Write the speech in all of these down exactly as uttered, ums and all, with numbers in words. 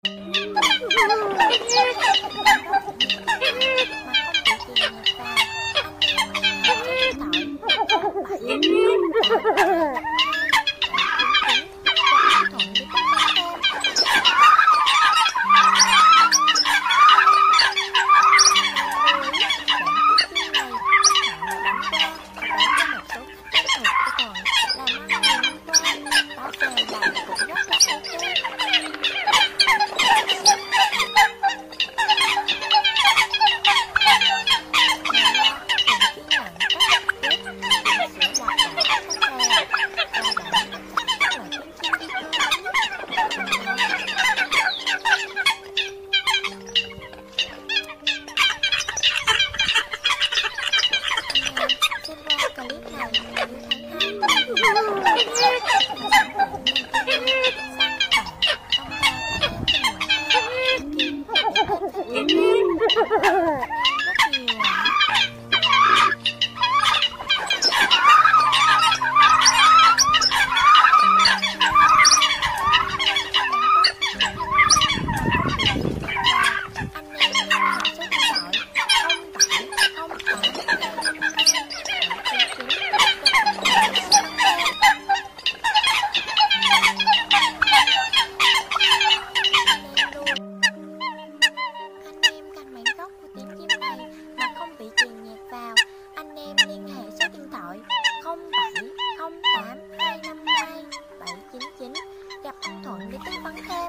gặp anh Thuận để tư vấn thêm.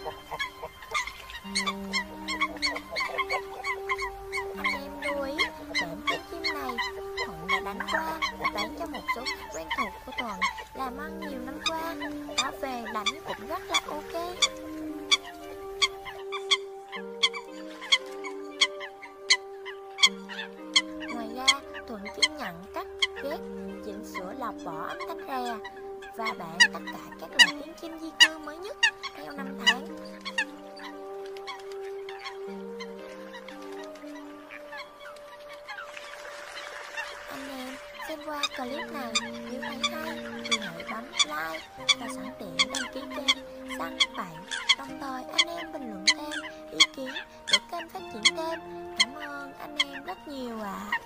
Anh em lưu ý, đệm tiếng chim này Thuận đã đánh qua và bán cho một số khách quen thuộc của Thuận làm ăn nhiều năm qua. Đã về đánh cũng rất là ok. Ngoài ra, Thuận chuyên nhận cắt, ghép, chỉnh sửa lọc vỏ âm thanh rè và bản tất cả các loại tiếng chim di cư mới nhất theo năm tháng. Anh em xem qua clip này nếu thấy hay thì hãy bấm like và sẵn tiện đăng ký kênh Săn Bạn, đồng thời anh em bình luận thêm ý kiến để kênh phát triển thêm. Cảm ơn anh em rất nhiều ạ. À.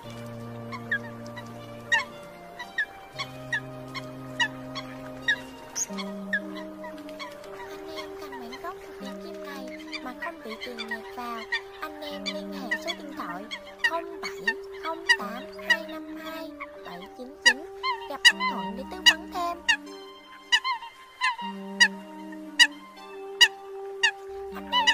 Anh em cần bản gốc của tiếng chim này mà không bị truyền nhạc vào, anh em liên hệ số điện thoại không bảy không tám hai năm hai bảy chín chín gặp anh Thuận để tư vấn thêm. Anh em